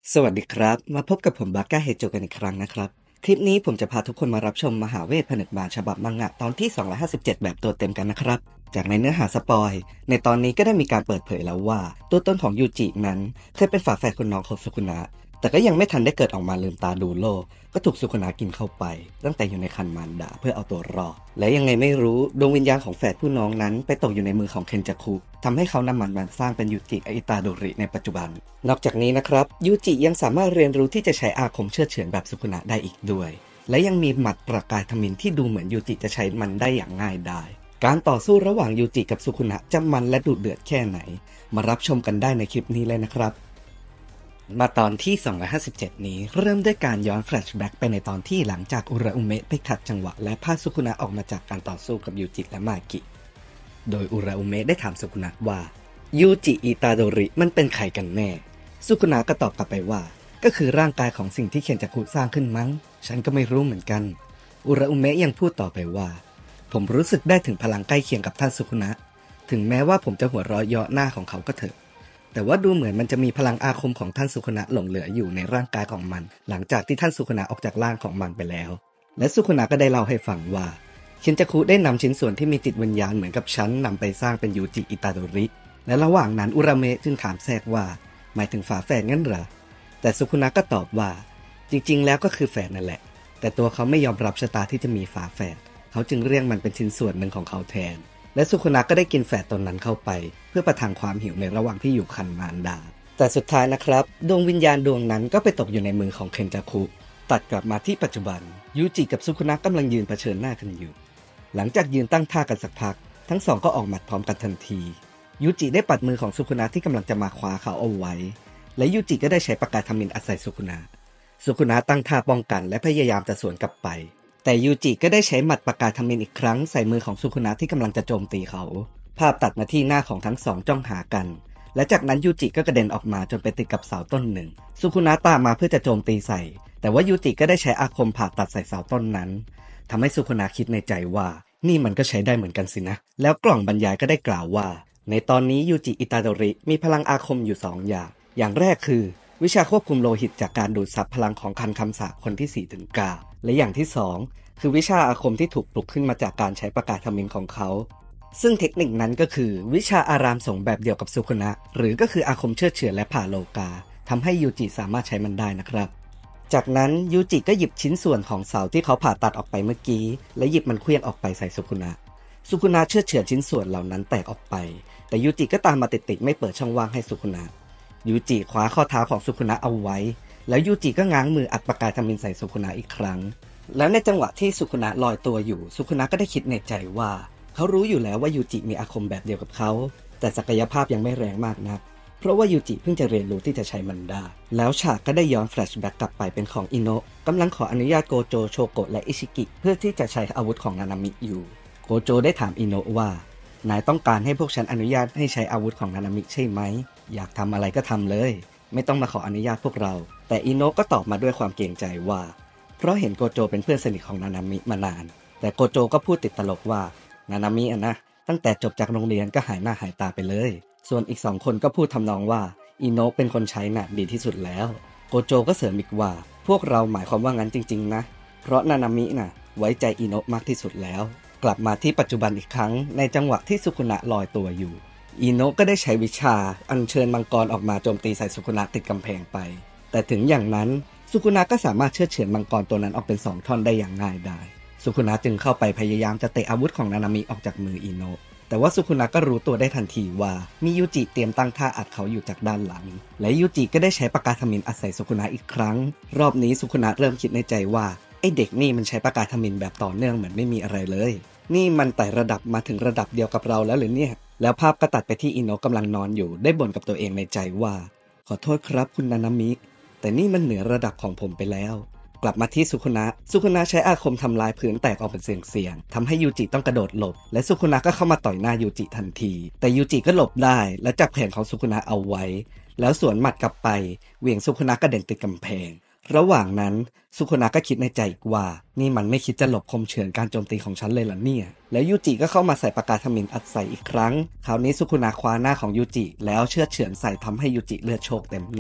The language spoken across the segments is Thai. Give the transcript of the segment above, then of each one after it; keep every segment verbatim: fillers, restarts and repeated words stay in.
สวัสดีครับมาพบกับผมบาก้าเฮโจกันอีกครั้งนะครับคลิปนี้ผมจะพาทุกคนมารับชมมหาเวทผนึกมารฉบับมังงะตอนที่สองร้อยห้าสิบเจ็ดแบบตัวเต็มกันนะครับจากในเนื้อหาสปอยในตอนนี้ก็ได้มีการเปิดเผยแล้วว่าตัวตนของยูจินั้นเคยเป็นฝาแฝดคนน้องของสุคุนะแต่ก็ยังไม่ทันได้เกิดออกมาลืมตาดูโลกก็ถูกสุคุนะกินเข้าไปตั้งแต่อยู่ในครรภ์มารดาเพื่อเอาตัวรอดและยังไงไม่รู้ดวงวิญญาณของแฝดผู้น้องนั้นไปตกอยู่ในมือของเคนจัคุทำให้เขานำมันมาสร้างเป็นยูจิอิตาโดริในปัจจุบันนอกจากนี้นะครับยูจิยังสามารถเรียนรู้ที่จะใช้อาคมเชื่อเฉือนแบบสุคุนะได้อีกด้วยและยังมีหมัดประกายทมิฬที่ดูเหมือนยูจิจะใช้มันได้อย่างง่ายดายการต่อสู้ระหว่างยูจิกับสุคุนะจะมันและดุเดือดแค่ไหนมารับชมกันได้ในคลิปนี้เลยนะครับมาตอนที่สองร้อยห้าสิบเจ็ดนี้เริ่มด้วยการย้อนแฟลชแบ็กไปในตอนที่หลังจากอุระอุเมะไปขัดจังหวะและพาสุคุนะออกมาจากการต่อสู้กับยูจิและมากิโดยอุระอุเมะได้ถามสุคุนะว่ายูจิอิตาโดริมันเป็นใครกันแน่สุคุนะก็ตอบกลับไปว่าก็คือร่างกายของสิ่งที่เคนจัคุสร้างขึ้นมั้งฉันก็ไม่รู้เหมือนกันอุระอุเมะยังพูดต่อไปว่าผมรู้สึกได้ถึงพลังใกล้เคียงกับท่านสุคุนะถึงแม้ว่าผมจะหัวเราะเยาะหน้าของเขาก็เถอะแต่ว่าดูเหมือนมันจะมีพลังอาคมของท่านสุคุนะหลงเหลืออยู่ในร่างกายของมันหลังจากที่ท่านสุคุนะออกจากร่างของมันไปแล้วและสุคุนะก็ได้เล่าให้ฟังว่าเคนจัคุได้นำชิ้นส่วนที่มีจิตวิญญาณเหมือนกับฉันนำไปสร้างเป็นยูจิอิตาโดริและระหว่างนั้นอุระเมะจึงถามแทรกว่าหมายถึงฝาแฝดงั้นเหรอแต่สุคุนะก็ตอบว่าจริงๆแล้วก็คือแฝดนั่นแหละแต่ตัวเขาไม่ยอมรับชะตาที่จะมีฝาแฝดเขาจึงเรียกมันเป็นชิ้นส่วนหนึ่งของเขาแทนและสุคุนะก็ได้กินแฝดตนนั้นเข้าไปเพื่อประทังความหิวในระหว่างที่อยู่ครรภ์มารดาแต่สุดท้ายนะครับดวงวิญญาณดวงนั้นก็ไปตกอยู่ในมือของเคนจัคุตัดกลับมาที่ปัจจุบันยูจิกับสุคุนะกำลังยืนเผชิญหน้ากันอยู่หลังจากยืนตั้งท่ากันสักพักทั้งสองก็ออกหมัดพร้อมกันทันทียูจิได้ปัดมือของสุคุนะที่กำลังจะมาคว้าเขาเอาไว้และยูจิก็ได้ใช้ปากกาทมิฬอัดใส่สุคุนะสุคุนะตั้งท่าป้องกันและพยายามจะสวนกลับไปแต่ยูจิก็ได้ใช้หมัดปากกาทมิฬอีกครั้งใส่มือของสุคุนะที่กำลังจะโจมตีเขาภาพตัดมาที่หน้าของทั้งสองจ้องหากันและจากนั้นยูจิก็กระเด็นออกมาจนไปติดกับเสาต้นหนึ่งสุคุนะตามมาเพื่อจะโจมตีใส่แต่ว่ายูจิก็ได้ใช้อาคมผ่าตัดใส่เสาต้นนั้นทำให้สุคุนะคิดในใจว่านี่มันก็ใช้ได้เหมือนกันสินะแล้วกล่องบรรยายก็ได้กล่าวว่าในตอนนี้ยูจิอิตาโดริมีพลังอาคมอยู่สองอย่างอย่างแรกคือวิชาควบคุมโลหิตจากการดูดซับพลังของคันคำสาปคนที่สี่ถึงเก้าและอย่างที่สองคือวิชาอาคมที่ถูกปลุกขึ้นมาจากการใช้ปากกาทมิฬของเขาซึ่งเทคนิคนั้นก็คือวิชาอารามสงฆ์แบบเดียวกับสุคุนะหรือก็คืออาคมเชื่อเฉือนและผ่าโลกาทำให้ยูจิสามารถใช้มันได้นะครับจากนั้นยูจิก็หยิบชิ้นส่วนของเสาที่เขาผ่าตัดออกไปเมื่อกี้และหยิบมันเคลื่อนออกไปใส่สุคุนะสุคุนะเชื่อเฉือนชิ้นส่วนเหล่านั้นแตกออกไปแต่ยูจิก็ตามมาติดๆไม่เปิดช่องว่างให้สุคุนะยูจิคว้าข้อเท้าของสุคุนะเอาไว้แล้วยูจิก็ง้างมืออัดปากกาทมิฬใส่สุคุนะอีกครั้งแล้วในจังหวะที่สุคุนะลอยตัวอยู่สุคุนะก็ได้คิดในใจว่าเขารู้อยู่แล้วว่ายูจิมีอาคมแบบเดียวกับเขาแต่ศักยภาพยังไม่แรงมากนักเพราะว่ายูจิเพิ่งจะเรียนรู้ที่จะใช้มันได้แล้วฉากก็ได้ย้อนแฟลชแบ็กกลับไปเป็นของอิโนะกำลังขออนุญาตโกโจโชโกะและอิชิกิเพื่อที่จะใช้อาวุธของนานามิอยู่โกโจได้ถามอิโนะว่านายต้องการให้พวกฉันอนุญาตให้ใช้อาวุธของนานามิใช่ไหมอยากทำอะไรก็ทำเลยไม่ต้องมาขออนุญาตพวกเราแต่อิโนะก็ตอบมาด้วยความเกรงใจว่าเพราะเห็นโกโจเป็นเพื่อนสนิทของนานามิมานานแต่โกโจก็พูดติดตลกว่านานามิอะนะตั้งแต่จบจากโรงเรียนก็หายหน้าหายตาไปเลยส่วนอีกสองคนก็พูดทำนองว่าอิโนะเป็นคนใช้น่ะดีที่สุดแล้วโกโจก็เสริมอีกว่าพวกเราหมายความว่างั้นจริงๆนะเพราะนานามิน่ะไว้ใจอิโนะมากที่สุดแล้วกลับมาที่ปัจจุบันอีกครั้งในจังหวะที่สุคุนะลอยตัวอยู่อิโนะก็ได้ใช้วิชาอัญเชิญมังกรออกมาโจมตีใส่สุคุนะติดกำแพงไปแต่ถึงอย่างนั้นสุคุนะก็สามารถเชือดเฉือนมังกรตัวนั้นออกเป็นสองท่อนได้อย่างง่ายดายสุคุนะจึงเข้าไปพยายามจะเตะอาวุธของนานามิออกจากมืออิโนะแต่ว่าสุคุนะก็รู้ตัวได้ทันทีว่ามียูจิเตรียมตั้งท่าอัดเขาอยู่จากด้านหลังและยูจิก็ได้ใช้ปากกาทมิฬอัดใส่สุคุนะอีกครั้งรอบนี้สุคุนะเริ่มคิดในใจว่าไอเด็กนี่มันใช้ปากกาทมิฬแบบต่อเนื่องเหมือนไม่มีอะไรเลยนี่มันไต่ระดับมาถึงระดับเดียวกับเราแล้วหรือเนี่ยแล้วภาพก็ตัดไปที่อิโนะกำลังนอนอยู่ได้บ่นกับตัวเองในใจว่าขอโทษครับคุณนานามิแต่นี่มันเหนือระดับของผมไปแล้วกลับมาที่สุคุนะสุคุนะใช้อาคมทำลายพื้นแตกออกเป็นเสียงๆทำให้ยูจิต้องกระโดดหลบและสุคุนะก็เข้ามาต่อยหน้ายูจิทันทีแต่ยูจิก็หลบได้และจับแขนของสุคุนะเอาไว้แล้วสวนหมัดกลับไปเหวี่ยงสุคุนะกระเด็นติดกำแพงระหว่างนั้นสุคุนะก็คิดในใจอีกว่านี่มันไม่คิดจะหลบคมเฉือนการโจมตีของฉันเลยล่ะเนี่ยแล้วยูจิก็เข้ามาใส่ปากกาทมิฬอัดใส่อีกครั้งคราวนี้สุคุนะคว้าหน้าของยูจิแล้วเชือดเฉือนใส่ทำให้ยูจิเลือดโชกเต็มหน้า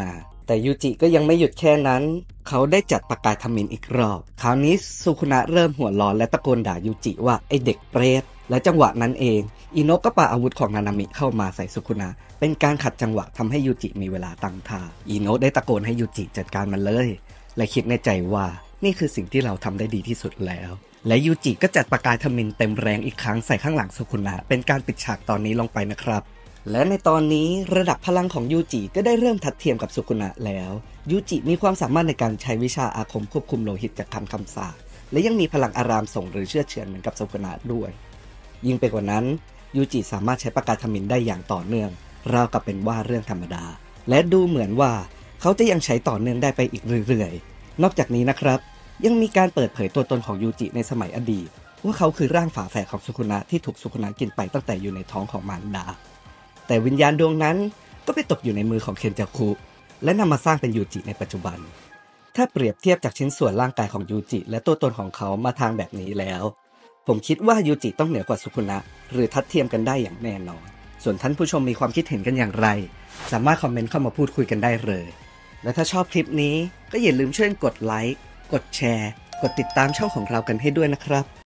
แต่ยูจิก็ยังไม่หยุดแค่นั้นเขาได้จัดประกายทมิฬอีกรอบคราวนี้สุคุนะเริ่มหัวร้อนและตะโกนด่ายูจิว่าไอเด็กเปรตและจังหวะนั้นเองอิโนะก็ปาอาวุธของนานามิเข้ามาใส่สุคุนะเป็นการขัดจังหวะทำให้ยูจิมีเวลาตั้งท่าอิโนะได้ตะโกนให้ยูจิจัดการมันเลยและคิดในใจว่านี่คือสิ่งที่เราทำได้ดีที่สุดแล้วและยูจิก็จัดประกายทมิฬเต็มแรงอีกครั้งใส่ข้างหลังสุคุนะเป็นการปิดฉากตอนนี้ลงไปนะครับและในตอนนี้ระดับพลังของยูจิก็ได้เริ่มทัดเทียมกับสุคุนะแล้วยูจิมีความสามารถในการใช้วิชาอาคมควบคุมโลหิตจากคำคำสาปและยังมีพลังอารามส่งหรือเชื่อเฉือนเหมือนกับสุคุนะด้วยยิ่งไปกว่านั้นยูจิสามารถใช้ประกายทมิฬได้อย่างต่อเนื่องราวกับเป็นว่าเรื่องธรรมดาและดูเหมือนว่าเขาจะยังใช้ต่อเนื่องได้ไปอีกเรื่อยๆนอกจากนี้นะครับยังมีการเปิดเผยตัวตนของยูจิในสมัยอดีตว่าเขาคือร่างฝาแฝดของสุคุนะที่ถูกสุคุนะกินไปตั้งแต่อยู่ในท้องของมารดาแต่วิญญาณดวงนั้นก็ไปตกอยู่ในมือของเคนจาคุและนำมาสร้างเป็นยูจิในปัจจุบันถ้าเปรียบเทียบจากชิ้นส่วนร่างกายของยูจิและตัวตนของเขามาทางแบบนี้แล้วผมคิดว่ายูจิต้องเหนือกว่าสุคุนะหรือทัดเทียมกันได้อย่างแน่นอนส่วนท่านผู้ชมมีความคิดเห็นกันอย่างไรสามารถคอมเมนต์เข้ามาพูดคุยกันได้เลยและถ้าชอบคลิปนี้ก็อย่าลืมช่วยกดไลค์กดแชร์กดติดตามช่องของเรากันให้ด้วยนะครับ